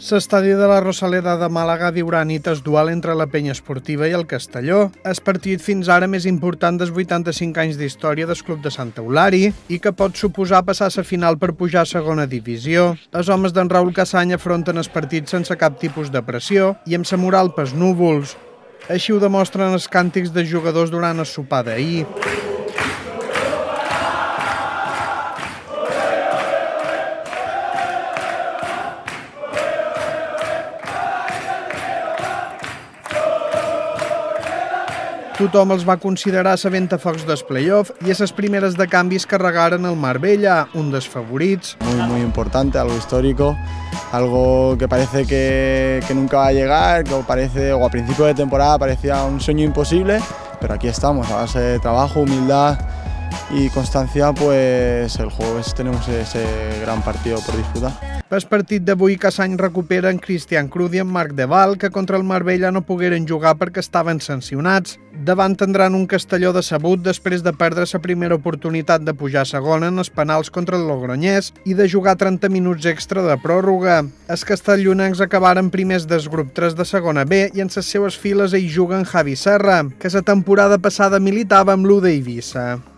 L'estadi de la Rosaleda de Màlaga viurà nit el duel entre la Penya Esportiva i el Castelló, el partit fins ara més important dels 85 anys d'història del club de Santa Eulària i que pot suposar passar a la final per pujar a segona divisió. Els homes d'en Raül Cassany afronten el partit sense cap tipus de pressió i amb la moral pels núvols. Així ho demostren els càntics de jugadors durant el sopar d'ahir. Tothom els va considerar la ventafocs del play-off i a les primeres de canvis carregaren el Marbella, un dels favorits. Muy importante, algo histórico, algo que parece que nunca va a llegar, que parece, o a principio de temporada parecía un sueño imposible, pero aquí estamos, a base de trabajo, humildad y constancia, pues el jueves tenemos ese gran partido por disputar. Pel partit d'avui, Cassany recupera en Cristian Cruz i en Marc de Val, que contra el Marbella no pogueren jugar perquè estaven sancionats. Davant tindran un Castelló decebut després de perdre la primera oportunitat de pujar a segona en els penals contra el Logroñés i de jugar 30 minuts extra de pròrroga. Els castellonencs acabaren primers del grup 3 de segona B i en les seues files hi juguen Javi Serra, que la temporada passada militava amb l'U d'Eivissa.